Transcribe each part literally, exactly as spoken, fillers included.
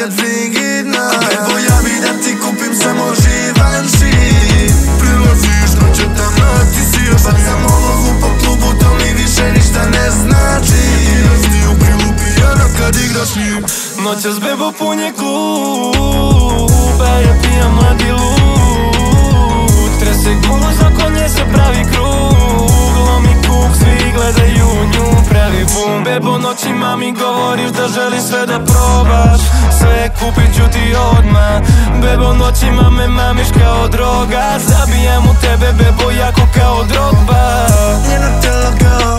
nikad frigidna. Bebo ja bi da ti kupim samo živan šip. Prilaziš noće tamo, ti si još bacam olovku po klubu, to mi više ništa ne znači. Ideš ti u krilu pijana kad igraš s njim. Noćas bebo pun je klub, a ja pijam mladi lud. Trese guz, oko nje se pravi krug. Lomi kuk, svi gledaju nju, pravi bum. Bebo noćima mi govoriš da želiš sve da probaš, sve kupit ću ti odmah. Bebo noćima me mamiš kao droga, zabijam u tebe bebo jako kao Drogba. Njeno telo kao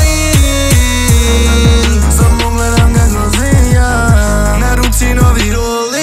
Olin, samo gledam ga grozijan. Na ruci novi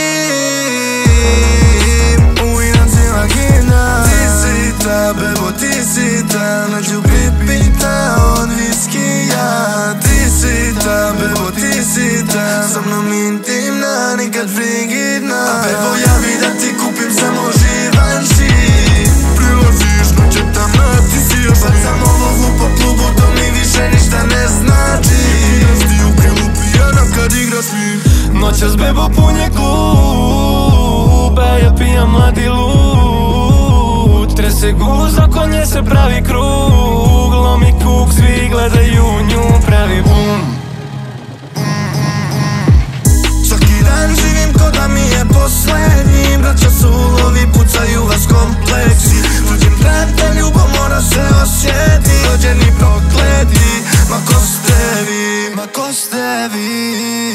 rolim, uvinam cijela himna. Ti si ta, bebo ti si ta, među pipita od viskija. Ti si ta, bebo ti si ta, sa mnom intimna, nikad frigidna. Bebo ja bi da ti kupim samo živan šip. Prilaziš noće tamo, ti si još bacam olovku po klubu, to mi više ništa ne znači. Ideš ti u krilu pijana kad igraš s njim. Noćas bebo pun je klub, a ja pijam mladi lud. Trese guz, oko nje se pravi krug. Lomi kuk, svi gledaju nju, pravi bum. Svaki dan živim ko da mi je poslednji. Braća su ulovi, pucaju vas kompleksi. Tuđim trepem, ljubav mora se osjeti. Rođeni prokleti, ma ko ste vi, ma ko ste vi.